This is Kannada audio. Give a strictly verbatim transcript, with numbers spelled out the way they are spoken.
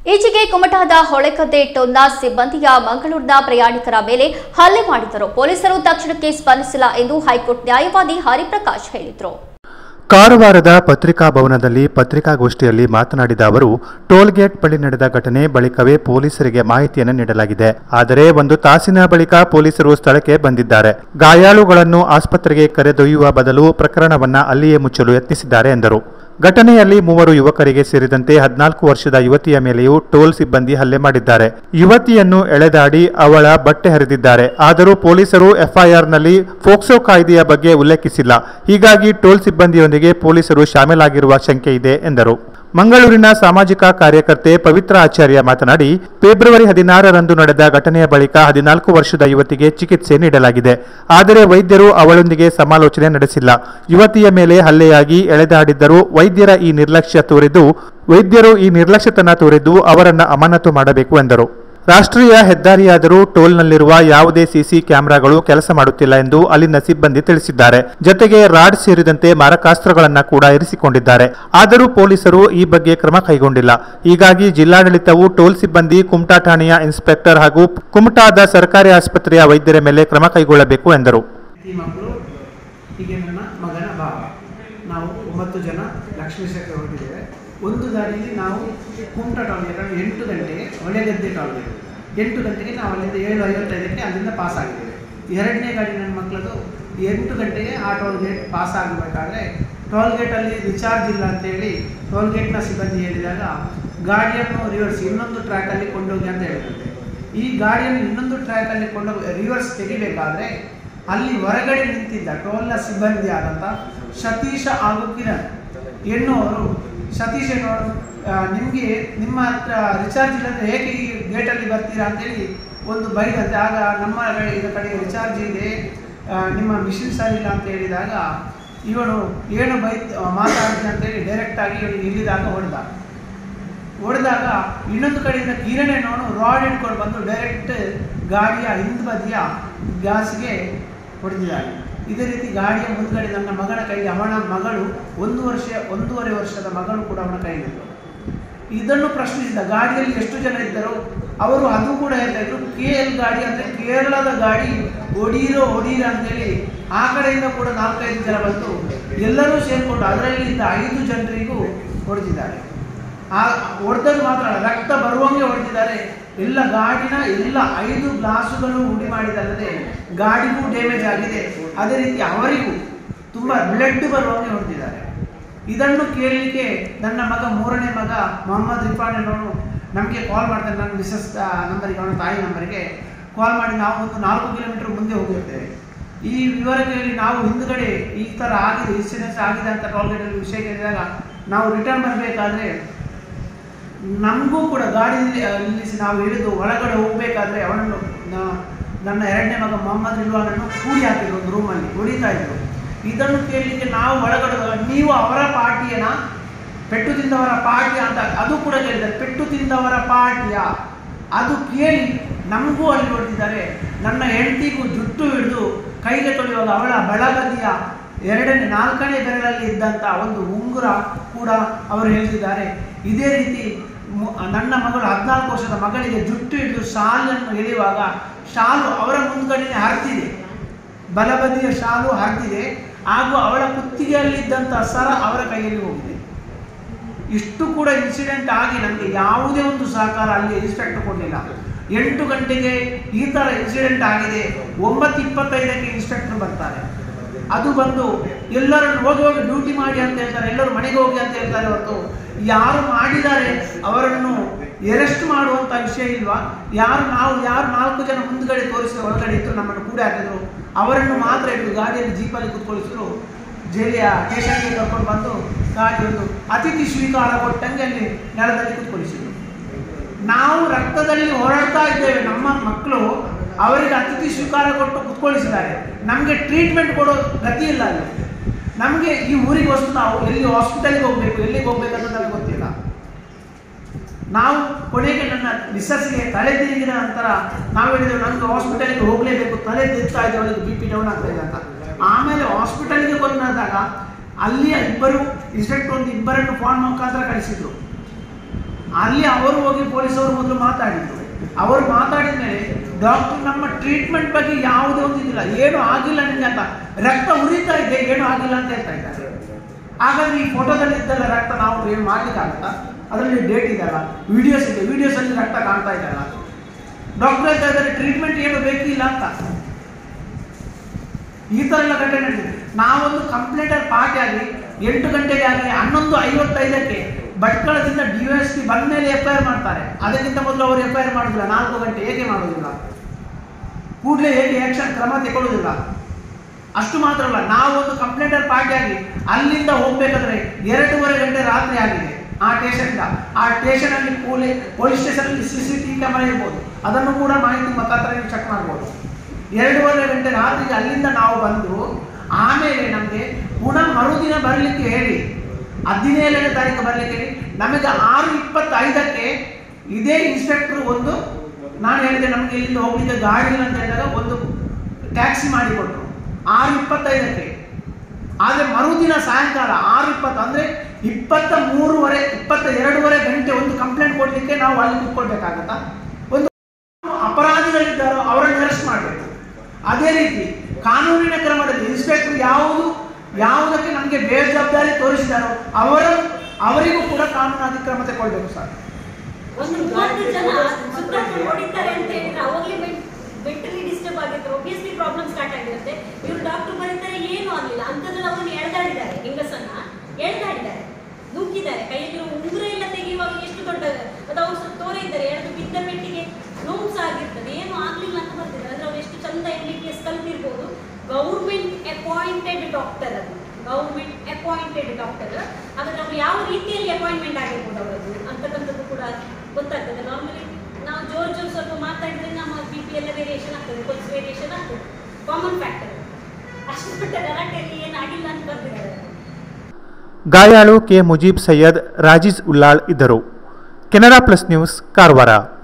ಈಚೆಗೆ ಕುಮಟಾದ ಹೊಳೆಗದ್ದೆ ಟೋಲ್ನ ಸಿಬ್ಬಂದಿಯ ಮಂಗಳೂರಿನ ಪ್ರಯಾಣಿಕರ ಮೇಲೆ ಹಲ್ಲೆ ಮಾಡಿದರು. ಪೊಲೀಸರು ತಕ್ಷಣಕ್ಕೆ ಸ್ಪಂದಿಸಿಲ್ಲ ಎಂದು ಹೈಕೋರ್ಟ್ ನ್ಯಾಯವಾದಿ ಹರಿಪ್ರಕಾಶ್ ಹೇಳಿದರು. ಕಾರವಾರದ ಪತ್ರಿಕಾ ಭವನದಲ್ಲಿ ಪತ್ರಿಕಾಗೋಷ್ಠಿಯಲ್ಲಿ ಮಾತನಾಡಿದ ಅವರು, ಟೋಲ್ಗೇಟ್ ಬಳಿ ನಡೆದ ಘಟನೆ ಬಳಿಕವೇ ಪೊಲೀಸರಿಗೆ ಮಾಹಿತಿಯನ್ನು ನೀಡಲಾಗಿದೆ. ಆದರೆ ಒಂದು ತಾಸಿನ ಬಳಿಕ ಪೊಲೀಸರು ಸ್ಥಳಕ್ಕೆ ಬಂದಿದ್ದಾರೆ. ಗಾಯಾಳುಗಳನ್ನು ಆಸ್ಪತ್ರೆಗೆ ಕರೆದೊಯ್ಯುವ ಬದಲು ಪ್ರಕರಣವನ್ನ ಅಲ್ಲಿಯೇ ಮುಚ್ಚಲು ಯತ್ನಿಸಿದ್ದಾರೆ ಎಂದರು. ಘಟನೆಯಲ್ಲಿ ಮೂವರು ಯುವಕರಿಗೆ ಸೇರಿದಂತೆ ಹದಿನಾಲ್ಕು ವರ್ಷದ ಯುವತಿಯ ಮೇಲೆಯೂ ಟೋಲ್ ಸಿಬ್ಬಂದಿ ಹಲ್ಲೆ ಮಾಡಿದ್ದಾರೆ. ಯುವತಿಯನ್ನು ಎಳೆದಾಡಿ ಅವಳ ಬಟ್ಟೆ ಹರಿದಿದ್ದಾರೆ. ಆದರೂ ಪೊಲೀಸರು ಎಫ್ಐಆರ್ನಲ್ಲಿ ಫೋಕ್ಸೋ ಕಾಯ್ದೆಯ ಬಗ್ಗೆ ಉಲ್ಲೇಖಿಸಿಲ್ಲ. ಹೀಗಾಗಿ ಟೋಲ್ ಸಿಬ್ಬಂದಿಯೊಂದಿಗೆ ಪೊಲೀಸರು ಶಾಮೀಲಾಗಿರುವ ಶಂಕೆ ಇದೆ ಎಂದರು. ಮಂಗಳೂರಿನ ಸಾಮಾಜಿಕ ಕಾರ್ಯಕರ್ತೆ ಪವಿತ್ರ ಆಚಾರ್ಯ ಮಾತನಾಡಿ, ಫೆಬ್ರವರಿ ಹದಿನಾರರಂದು ನಡೆದ ಘಟನೆಯ ಬಳಿಕ ಹದಿನಾಲ್ಕು ವರ್ಷದ ಯುವತಿಗೆ ಚಿಕಿತ್ಸೆ ನೀಡಲಾಗಿದೆ. ಆದರೆ ವೈದ್ಯರು ಅವಳೊಂದಿಗೆ ಸಮಾಲೋಚನೆ ನಡೆಸಿಲ್ಲ. ಯುವತಿಯ ಮೇಲೆ ಹಲ್ಲೆಯಾಗಿ ಎಳೆದಾಡಿದ್ದರೂ ವೈದ್ಯರ ಈ ನಿರ್ಲಕ್ಷ್ಯ ತೋರಿದ್ದು ವೈದ್ಯರು ಈ ನಿರ್ಲಕ್ಷ್ಯತನ ತೋರಿದ್ದು ಅವರನ್ನು ಅಮಾನತು ಮಾಡಬೇಕು ಎಂದರು. ರಾಷ್ಟ್ರೀಯ ಹೆದ್ದಾರಿಯಾದರೂ ಟೋಲ್ನಲ್ಲಿರುವ ಯಾವುದೇ ಸಿಸಿ ಕ್ಯಾಮೆರಾಗಳು ಕೆಲಸ ಮಾಡುತ್ತಿಲ್ಲ ಎಂದು ಅಲ್ಲಿನ ಸಿಬ್ಬಂದಿ ತಿಳಿಸಿದ್ದಾರೆ. ಜತೆಗೆ ರಾಡ್ ಸೇರಿದಂತೆ ಮಾರಕಾಸ್ತ್ರಗಳನ್ನು ಕೂಡ ಇರಿಸಿಕೊಂಡಿದ್ದಾರೆ. ಆದರೂ ಪೊಲೀಸರು ಈ ಬಗ್ಗೆ ಕ್ರಮ ಕೈಗೊಂಡಿಲ್ಲ. ಹೀಗಾಗಿ ಜಿಲ್ಲಾಡಳಿತವು ಟೋಲ್ ಸಿಬ್ಬಂದಿ, ಕುಮಟಾ ಠಾಣೆಯ ಇನ್ಸ್ಪೆಕ್ಟರ್ ಹಾಗೂ ಕುಮಟಾದ ಸರ್ಕಾರಿ ಆಸ್ಪತ್ರೆಯ ವೈದ್ಯರ ಮೇಲೆ ಕ್ರಮ ಕೈಗೊಳ್ಳಬೇಕು ಎಂದರು. ನಾವು ಒಂಬತ್ತು ಜನ ಲಕ್ಷ್ಮೀಶಕ್ಕೆ ಹೊರಟಿದ್ದೇವೆ. ಒಂದು ದಾರಿಯಲ್ಲಿ ನಾವು ಕುಮಟಾ ಟೌನ್ ಎಂಟು ಗಂಟೆಗೆ ಹೊಳೆಗದ್ದೆ ಟೌನ್ ಎಂಟು ಗಂಟೆಗೆ ನಾವು ಅಲ್ಲಿಂದ ಏಳು ಐವತ್ತೈದಕ್ಕೆ ಅಲ್ಲಿಂದ ಪಾಸ್ ಆಗಿದ್ದೇವೆ. ಎರಡನೇ ಗಾಡಿ ನನ್ನ ಮಕ್ಕಳದು ಎಂಟು ಗಂಟೆಗೆ ಆ ಟೋಲ್ ಗೇಟ್ ಪಾಸ್ ಆಗಬೇಕಾದ್ರೆ ಟೋಲ್ ಗೇಟಲ್ಲಿ ರಿಚಾರ್ಜ್ ಇಲ್ಲ ಅಂತೇಳಿ ಟೋಲ್ ಗೇಟ್ನ ಸಿಬ್ಬಂದಿ ಹೇಳಿದಾಗ ಗಾಡಿಯನ್ನು ರಿವರ್ಸ್ ಇನ್ನೊಂದು ಟ್ರ್ಯಾಕಲ್ಲಿ ಕೊಂಡೋಗಿ ಅಂತ ಹೇಳಿದಂತೆ. ಈ ಗಾಡಿಯನ್ನು ಇನ್ನೊಂದು ಟ್ರ್ಯಾಕಲ್ಲಿ ಕೊಂಡೋಗಿ ರಿವರ್ಸ್ ತೆಗಿಬೇಕಾದ್ರೆ ಅಲ್ಲಿ ಹೊರಗಡೆ ನಿಂತಿದ್ದ ಟೋಲ್ನ ಸಿಬ್ಬಂದಿ ಆದಂಥ ಸತೀಶ ಹಾಗೂ ಕಿರಣ್ ಎನ್ನುವರು, ಸತೀಶ್ ಎನ್ನುವರು ನಿಮಗೆ ನಿಮ್ಮ ಹತ್ರ ರಿಚಾರ್ಜ್ ಇಲ್ಲಂದ್ರೆ ಹೇಗೆ ಈ ಗೇಟಲ್ಲಿ ಬರ್ತೀರಾ ಅಂತೇಳಿ ಒಂದು ಬೈದಂತೆ. ಆಗ ನಮ್ಮ ಇದರ ಕಡೆ ರಿಚಾರ್ಜ್ ಇದೆ, ನಿಮ್ಮ ಮಿಷಿನ್ ಸರಿಯಿಲ್ಲ ಅಂತ ಹೇಳಿದಾಗ ಇವನು ಏನು ಬೈ ಮಾತಾಡಿದೆ ಅಂತೇಳಿ ಡೈರೆಕ್ಟಾಗಿ ಇವನಿಗೆ ಇಲ್ಲಿದಾಗ ಹೊಡೆದ ಹೊಡೆದಾಗ ಇನ್ನೊಂದು ಕಡೆಯಿಂದ ಕಿರಣ್ ಎನ್ನುವನು ರಾಡ್ ಹಿಡ್ಕೊಂಡು ಬಂದು ಡೈರೆಕ್ಟ್ ಗಾಡಿಯ ಹಿಂದ್ ಬದಿಯ ಗ್ಯಾಸ್ಗೆ ಹೊಡೆದಿದ್ದಾನೆ. ಇದೇ ರೀತಿ ಗಾಡಿಯ ಮುಂದ್ಗಡೆ ನನ್ನ ಮಗನ ಕೈಗೆ ಅವನ ಮಗಳು ಒಂದು ವರ್ಷ ಒಂದೂವರೆ ವರ್ಷದ ಮಗಳು ಕೂಡ ಅವನ ಕೈಲಿದ್ದರು. ಇದನ್ನು ಪ್ರಶ್ನಿಸಿದ ಗಾಡಿಯಲ್ಲಿ ಎಷ್ಟು ಜನ ಇದ್ದರು ಅವರು ಅದು ಕೂಡ ಹೇಳ್ತಾ ಇದ್ರು. ಕೆ ಎಲ್ ಗಾಡಿ ಅಂದರೆ ಕೇರಳದ ಗಾಡಿ, ಒಡೀರೋ ಒಡೀರ ಅಂತೇಳಿ ಆ ಕಡೆಯಿಂದ ಕೂಡ ನಾಲ್ಕೈದು ಜನ ಬಂದು ಎಲ್ಲರೂ ಸೇರಿಕೊಂಡು ಅದರಲ್ಲಿದ್ದ ಐದು ಜನರಿಗೂ ಹೊಡೆದಿದ್ದಾರೆ. ಆ ಹೊಡೆದದ್ದು ಮಾತ್ರ ಅಲ್ಲ, ರಕ್ತ ಬರುವಂಗೆ ಹೊಡೆದಿದ್ದಾರೆ. ಎಲ್ಲ ಗಾಡಿನ ಎಲ್ಲ ಐದು ಗ್ಲಾಸುಗಳು ಉಡಿ ಮಾಡಿದಲ್ಲದೆ ಗಾಡಿಗೂ ಡ್ಯಾಮೇಜ್ ಆಗಿದೆ. ಅದೇ ರೀತಿ ಅವರಿಗೂ ತುಂಬ ಬ್ಲಡ್ ಬರುವಂಗೆ ಹೊಡೆದಿದ್ದಾರೆ. ಇದನ್ನು ಕೇಳಲಿಕ್ಕೆ ನನ್ನ ಮಗ ಮೂರನೇ ಮಗ ಮೊಹಮ್ಮದ್ ಇರ್ಫಾನ್ ಅನ್ನೋನು ನಮಗೆ ಕಾಲ್ ಮಾಡ್ತಾನೆ. ನನ್ನ ಮಿಸಸ್ ನಂಬರಿಗೆ, ಅವನ ತಾಯಿ ನಂಬರಿಗೆ ಕಾಲ್ ಮಾಡಿ ನಾವು ಒಂದು ನಾಲ್ಕು ಕಿಲೋಮೀಟರ್ ಮುಂದೆ ಹೋಗಿರ್ತೇವೆ. ಈ ವಿವರ ಕೇಳಿ ನಾವು ಹಿಂದುಗಡೆ ಈ ಥರ ಆಗಿದೆ, ಇನ್ಸಿಡೆನ್ಸ್ ಆಗಿದೆ ಅಂತ ಟೋಲ್ಗೇಟಲ್ಲಿ ವಿಷಯ ಕೇಳಿದಾಗ ನಾವು ರಿಟರ್ನ್ ಬರಬೇಕಾದ್ರೆ ನಮಗೂ ಕೂಡ ಗಾಡಿ ನಿಲ್ಲಿಸಿ ನಾವು ಇಳಿದು ಒಳಗಡೆ ಹೋಗಬೇಕಾದ್ರೆ ಅವನನ್ನು ನನ್ನ ಎರಡನೇ ಮಗ ಮೊಹಮ್ಮದ್ ಇಲ್ವಾನನ್ನು ಕೂಡಿ ಹಾಕಿದ್ರು, ಒಂದು ರೂಮಲ್ಲಿ ಹೊಡಿತಾ ಇದ್ರು. ಇದನ್ನು ಕೇಳಲಿಕ್ಕೆ ನಾವು ಒಳಗಡೆ ನೀವು ಅವರ ಪಾರ್ಟಿಯನ ಪೆಟ್ಟು ತಿಂದವರ ಪಾರ್ಟಿಯ ಅಂತ ಅದು ಕೂಡ ಕೇಳಿದ್ದಾರೆ. ಪೆಟ್ಟು ತಿಂದವರ ಪಾರ್ಟಿಯ ಅದು ಕೇಳಿ ನಮಗೂ ಅಲ್ಲಿ ಹೊಡೆದಿದ್ದಾರೆ. ನನ್ನ ಹೆಂಡತಿಗೂ ಜುಟ್ಟು ಹಿಡಿದು ಕೈಗೆ ತೊಳೆಯುವಾಗ ಅವಳ ಬಳಬದಿಯ ಎರಡನೇ ನಾಲ್ಕನೇ ಬೆರಳಲ್ಲಿ ಇದ್ದಂಥ ಒಂದು ಉಂಗುರ ಕೂಡ ಅವರು ಹೇಳ್ತಿದ್ದಾರೆ. ಇದೇ ರೀತಿ ನನ್ನ ಮಗಳು ಹದಿನಾಲ್ಕು ವರ್ಷದ ಮಗಳಿಗೆ ಜುಟ್ಟು ಹಿಡಿದು ಶಾಲನ್ನು ಎಳೆಯುವಾಗ ಶಾಲು ಅವರ ಮುಂದ್ಗಡೆ ಹರಿದಿದೆ, ಬಲಬದಿಯ ಶಾಲು ಹರಿದಿದೆ ಹಾಗೂ ಅವಳ ಕುತ್ತಿಗೆಯಲ್ಲಿದ್ದಂಥ ಸರ ಅವರ ಕೈಯಲ್ಲಿ ಹೋಗಿದೆ. ಇಷ್ಟು ಕೂಡ ಇನ್ಸಿಡೆಂಟ್ ಆಗಿ ನನಗೆ ಯಾವುದೇ ಒಂದು ಸಹಕಾರ ಅಲ್ಲಿ ಇನ್ಸ್ಪೆಕ್ಟರ್ ಕೊಡಲಿಲ್ಲ. ಎಂಟು ಗಂಟೆಗೆ ಈ ಥರ ಇನ್ಸಿಡೆಂಟ್ ಆಗಿದೆ, ಒಂಬತ್ತು ಇಪ್ಪತ್ತೈದಕ್ಕೆ ಇನ್ಸ್ಪೆಕ್ಟರ್ ಬರ್ತಾರೆ. ಅದು ಬಂದು ಎಲ್ಲರನ್ನು ಹೋಗಿ ಹೋಗಿ ಡ್ಯೂಟಿ ಮಾಡಿ ಅಂತ ಹೇಳ್ತಾರೆ, ಎಲ್ಲರೂ ಮನೆಗೆ ಹೋಗಿ ಅಂತ ಹೇಳ್ತಾರೆ. ಹೊರತು ಯಾರು ಮಾಡಿದ್ದಾರೆ ಅವರನ್ನು ಅರೆಸ್ಟ್ ಮಾಡುವಂಥ ವಿಷಯ ಇಲ್ವಾ? ಯಾರು ನಾವು ಯಾರು ನಾಲ್ಕು ಜನ ಮುಂದ್ಗಡೆ ತೋರಿಸಿದ ಒಳಗಡೆ ಇತ್ತು ನಮ್ಮನ್ನು ಕೂಡ ಹಾಕಿದ್ರು ಅವರನ್ನು ಮಾತ್ರ ಇಟ್ಟು ಗಾಡಿಯಲ್ಲಿ ಜೀಪಲ್ಲಿ ಕೂತ್ಕೊಳಿಸಿದ್ರು. ಜೈಲಿಯ ಸ್ಟೇಷನ್ಗೆ ಕರ್ಕೊಂಡು ಬಂದು ಗಾಡಿ ಒಂದು ಅತಿಥಿ ಸ್ವೀಕಾರ ಕೊಟ್ಟಂಗೆ ಅಲ್ಲಿ ನೆಲದಲ್ಲಿ ಕೂತ್ಕೊಳಿಸಿದ್ರು. ನಾವು ರಕ್ತದಲ್ಲಿ ಹೋರಾಡ್ತಾ ಇದ್ದೇವೆ, ನಮ್ಮ ಮಕ್ಕಳು ಅವರಿಗೆ ಅತಿಥಿ ಸ್ವೀಕಾರ ಕೊಟ್ಟು ಕೂತ್ಕೊಳಿಸಿದ್ದಾರೆ. ನಮಗೆ ಟ್ರೀಟ್ಮೆಂಟ್ ಕೊಡೋ ಗತಿ ಇಲ್ಲ ಅಲ್ಲಿ. ನಮಗೆ ಈ ಊರಿಗೆ ವಸ್ತು ನಾವು ಎಲ್ಲಿ ಹಾಸ್ಪಿಟಲ್ಗೆ ಹೋಗ್ಬೇಕು, ಎಲ್ಲಿಗೆ ಹೋಗ್ಬೇಕಂತ ನಮಗೆ ಗೊತ್ತಿಲ್ಲ. ನಾವು ಕೊನೆಗೆ ನನ್ನ ಮಿಸ್ಸಸ್ಗೆ ತಲೆ ತಿರುಗಿದ ನಂತರ ನಾವು ಹೇಳಿದೆವು ನಮ್ಗೆ ಹಾಸ್ಪಿಟಲ್ಗೆ ಹೋಗಲೇಬೇಕು, ತಲೆ ತಿರುಗ್ತಾ ಇದೆ, ಅವಳಿಗೆ ಬಿ ಪಿ ಡೌನ್ ಆಗ್ತಾ ಇದೆ ಅಂತ. ಆಮೇಲೆ ಹಾಸ್ಪಿಟಲ್ಗೆ ಬಂದಾಗ ಅಲ್ಲಿಯ ಇಬ್ಬರು ಇನ್ಸ್ಪೆಕ್ಟರ್ ಒಂದು ಇಬ್ಬರನ್ನು ಫೋನ್ ಮುಖಾಂತರ ಕಳಿಸಿದ್ರು. ಅಲ್ಲಿ ಅವರು ಹೋಗಿ ಪೊಲೀಸವರು ಮೊದಲು ಮಾತಾಡಿದ್ರು. ಅವರು ಮಾತಾಡಿದ ಮೇಲೆ ಡಾಕ್ಟರ್ ನಮ್ಮ ಟ್ರೀಟ್ಮೆಂಟ್ ಬಗ್ಗೆ ಯಾವುದೇ ಒಂದು ಇದಿಲ್ಲ, ಏನು ಆಗಿಲ್ಲ ನಿಮಗೆ ಅಂತ, ರಕ್ತ ಉರಿತಾ ಇದೆ, ಏನು ಆಗಿಲ್ಲ ಅಂತ ಹೇಳ್ತಾ ಇದ್ದಾರೆ. ಹಾಗಾದ್ರೆ ಈ ಫೋಟೋದಲ್ಲಿ ಇದ್ದಲ್ಲ ರಕ್ತ ನಾವು ಏನು ಮಾಡ್ಲಿಕ್ಕಾಗತ್ತಾ? ಅದರಲ್ಲಿ ಡೇಟ್ ಇದೆಯಲ್ಲ, ವಿಡಿಯೋಸ್ ಇದೆ, ವಿಡಿಯೋಸ್ ಅಲ್ಲಿ ರಕ್ತ ಕಾಣ್ತಾ ಇದೆಯಲ್ಲ. ಡಾಕ್ಟರ್ ಹೇಳ್ತಾ ಇದ್ದಾರೆ ಟ್ರೀಟ್ಮೆಂಟ್ ಏನು ಬೇಕಿಲ್ಲ ಅಂತ. ಈ ತರ ಎಲ್ಲ ಘಟನೆ ನಡೆದಿದೆ. ನಾವೊಂದು ಕಂಪ್ಲೇಂಟರ್ ಪಾರ್ಟಿ ಆಗಿ ಎಂಟು ಗಂಟೆಗೆ ಆಗಿ ಹನ್ನೊಂದು ಐವತ್ತೈದಕ್ಕೆ ಭಟ್ಕಳದಿಂದ ಡಿ ಎಸ್ ಪಿ ಬಂದ ಮೇಲೆ ಎಫ್ ಐ ಆರ್ ಮಾಡ್ತಾರೆ. ಅದಕ್ಕಿಂತ ಮೊದಲು ಅವರು ಎಫ್ ಐ ಆರ್ ಮಾಡುದಿಲ್ಲ. ನಾಲ್ಕು ಗಂಟೆ ಹೇಗೆ ಮಾಡುವುದಿಲ್ಲ, ಕೂಡಲೇ ಹೇಗೆ ಆಕ್ಷನ್ ಕ್ರಮ ತಗೊಳ್ಳುವುದಿಲ್ಲ. ಅಷ್ಟು ಮಾತ್ರ ಅಲ್ಲ, ನಾವೊಂದು ಕಂಪ್ಲೇಂಟರ್ ಪಾರ್ಟಿ ಆಗಿ ಅಲ್ಲಿಂದ ಹೋಗ್ಬೇಕಾದ್ರೆ ಎರಡೂವರೆ ಗಂಟೆ ರಾತ್ರಿ ಆಗಿದೆ. ಆ ಸ್ಟೇಷನ್ ಆ ಸ್ಟೇಷನ್ ಅಲ್ಲಿ ಪೊಲೀಸ್ ಸ್ಟೇಷನ್ ಅಲ್ಲಿ C C T V camera ಇರ್ಬೋದು, ಅದನ್ನು ಕೂಡ ಮಾಹಿತಿ ಮುಖಾಂತರ ನೀವು ಚೆಕ್ ಮಾಡ್ಬೋದು. ಎರಡೂವರೆ ಗಂಟೆ ರಾತ್ರಿಗೆ ಅಲ್ಲಿಂದ ನಾವು ಬಂದು ಆಮೇಲೆ ನಮಗೆ ಪುನಃ ಮರುದಿನ ಬರಲಿಕ್ಕೆ ಹೇಳಿ, ಹದಿನೇಳನೇ ತಾರೀಕು ಬರಲಿಕ್ಕೆ ಹೇಳಿ ನಮಗೆ ಆರು ಇಪ್ಪತ್ತೈದಕ್ಕೆ ಇದೇ ಇನ್ಸ್ಪೆಕ್ಟರ್ ಒಂದು, ನಾನು ಹೇಳಿದೆ ನಮಗೆ ಇಲ್ಲಿಂದ ಹೋಗ್ಲಿಕ್ಕೆ ಗಾಡಿ ಇಲ್ಲ ಅಂತ ಹೇಳಿದಾಗ ಒಂದು ಟ್ಯಾಕ್ಸಿ ಮಾಡಿಕೊಟ್ರು ಆರು ಇಪ್ಪತ್ತೈದಕ್ಕೆ. ಆದರೆ ಮರುದಿನ ಸಾಯಂಕಾಲ ಆರು ಇಪ್ಪತ್ತು ಅಂದರೆ ಇಪ್ಪತ್ತ ಮೂರುವರೆ ಇಪ್ಪತ್ತ ಎರಡೂವರೆ ಗಂಟೆ ಒಂದು ಕಂಪ್ಲೇಂಟ್ ಕೊಡಲಿಕ್ಕೆ ನಾವು ಅಲ್ಲಿ ಕೂತ್ಕೊಳ್ಬೇಕಾಗತ್ತಾ? ಒಂದು ಅಪರಾಧಿಗಳಿದ್ದಾರೋ ಅವರನ್ನು ಅರೆಸ್ಟ್ ಮಾಡಬೇಕು. ಅದೇ ರೀತಿ ಕಾನೂನಿನ ಕ್ರಮದಲ್ಲಿ ಇನ್ಸ್ಪೆಕ್ಟರ್ ಯಾವುದು ಯಾವುದಕ್ಕೆ ನಮಗೆ ಬೇಜವಾಬ್ದಾರಿ ತೋರಿಸಿದಾರೋ ಅವರ ಅವರಿಗೂ ಕೂಡ ಕಾನೂನು ಕ್ರಮ ತಗೊಳ್ಬೇಕು ಸರ್. ಒಂದು ಮೂವತ್ತು ಜನ ಸುತ್ತಮುತ್ತ ಹೊಡಿತಾರೆ ಅಂತ ಹೇಳಿದ್ರೆ ಅವಾಗಲೇ ಮೆಂಟಲಿ ಡಿಸ್ಟರ್ಬ್ ಆಗಿದ್ರು, ಒಬ್ವಿಯಸ್ಲಿ ಪ್ರಾಬ್ಲಮ್ ಸ್ಟಾರ್ಟ್ ಆಗಿರುತ್ತೆ. ಇವರು ಡಾಕ್ಟರ್ ಬರೀತಾರೆ ಏನೂ ಆಗಲಿಲ್ಲ ಅಂತದ್ರಲ್ಲಿ ಅವರನ್ನು ಎಳೆದಾಡಿದ್ದಾರೆ, ಹೆಂಗಸನ್ನ ಎಳೆದಾಡಿದ್ದಾರೆ, ನುಗ್ಗಿದ್ದಾರೆ, ಕೈಯಲ್ಲಿ ಉಂಗುರ ಎಲ್ಲ ತೆಗೆಯುವಾಗ ಎಷ್ಟು ದೊಡ್ಡ ಅದು ಅವರು ತೋರೆ ಇದ್ದಾರೆ, ಎಳೆದು ಬಿದ್ದ ಪೆಟ್ಟಿಗೆ ನೋವು ಸಹ ಆಗಿರ್ತದೆ, ಏನು ಆಗಲಿಲ್ಲ ಅಂತ ಬರ್ತಿದ್ದಾರೆ. ಅಂದ್ರೆ ಅವ್ರು ಎಷ್ಟು ಚಂದ ಎಂ ಬಿ ಬಿ ಎಸ್ ಕಲ್ತಿರ್ಬೋದು. ಗೌರ್ಮೆಂಟ್ ಅಪಾಯಿಂಟೆಡ್ ಡಾಕ್ಟರ್, ಅದು ಗೌರ್ಮೆಂಟ್ ಅಪಾಯಿಂಟೆಡ್ ಡಾಕ್ಟರ್. ಹಾಗಾದ್ರೆ ಅವ್ರು ಯಾವ ರೀತಿಯಲ್ಲಿ ಅಪಾಯಿಂಟ್ಮೆಂಟ್ ಆಗಿರ್ಬೋದು ಅವರದ್ದು ಅಂತಕ್ಕಂಥದ್ದು ಕೂಡ ಗೊತ್ತಾಗ್ತದೆ. ನಾರ್ಮಲಿ ನಾವು ಜೋರ್ ಜೋರ್ ಸ್ವಲ್ಪ ಮಾತಾಡಿದ್ರೆ ನಮ್ಮ ಬಿ ಪಿ ಎಲ್ಲ ವೇರಿಯೇಷನ್ ಆಗ್ತದೆ, ಪಲ್ಸ್ ವೇರಿಯೇಷನ್ ಆಗ್ತದೆ, ಕಾಮನ್ ಫ್ಯಾಕ್ಟರ್. ಅಷ್ಟು ದೊಡ್ಡ ಗಲಾಟೆಯಲ್ಲಿ ಏನಾಗಿಲ್ಲ ಅಂತ ಬರ್ತಿದ್ದಾರೆ. ಗಾಯಾಳು ಕೆ ಮುಜೀಬ್ ಸೈಯದ್, ರಾಜೀಜ್ ಉಲ್ಲಾಳ್ ಇದ್ದರು. Canara plus news, Karwar.